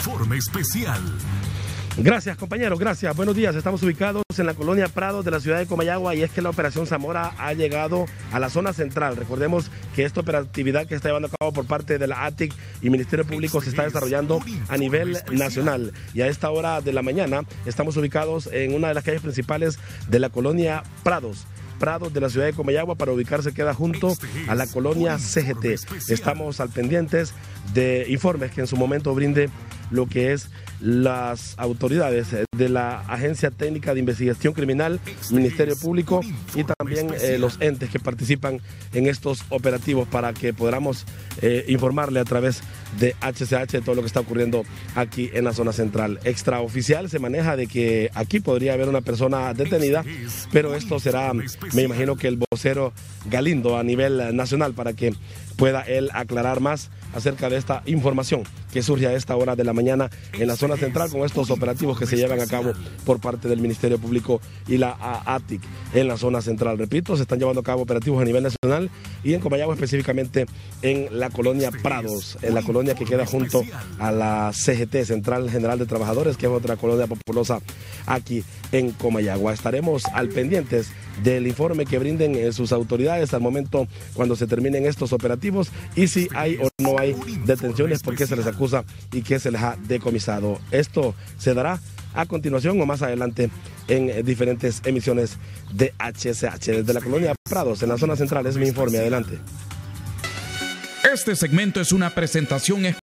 Informe especial. Gracias, compañeros, gracias. Buenos días. Estamos ubicados en la colonia Prados de la ciudad de Comayagua y es que la operación Zamora ha llegado a la zona central. Recordemos que esta operatividad que está llevando a cabo por parte de la ATIC y Ministerio Público se está desarrollando a nivel nacional. Y a esta hora de la mañana estamos ubicados en una de las calles principales de la colonia Prados de la ciudad de Comayagua. Para ubicarse queda junto a la colonia CGT. Estamos al pendientes de informes que en su momento brinde lo que es las autoridades de la Agencia Técnica de Investigación Criminal, Ministerio Público y también los entes que participan en estos operativos para que podamos informarle a través de HCH de todo lo que está ocurriendo aquí en la zona central. Extraoficial se maneja de que aquí podría haber una persona detenida, pero esto será, me imagino que el vocero Galindo a nivel nacional para que pueda él aclarar más acerca de esta información que surge a esta hora de la mañana en la zona central con estos operativos que se llevan a cabo por parte del Ministerio Público y la ATIC en la zona central. Repito, se están llevando a cabo operativos a nivel nacional y en Comayagua específicamente en la colonia Prados, en la colonia que queda junto a la CGT, Central General de Trabajadores, que es otra colonia populosa aquí en Comayagua. Estaremos al pendientes del informe que brinden sus autoridades al momento cuando se terminen estos operativos y si hay o no hay detenciones, por qué se les acusa y qué se les ha decomisado. Esto se dará a continuación o más adelante en diferentes emisiones de HCH. Desde la colonia Prados, en la zona central, es mi informe. Adelante. Este segmento es una presentación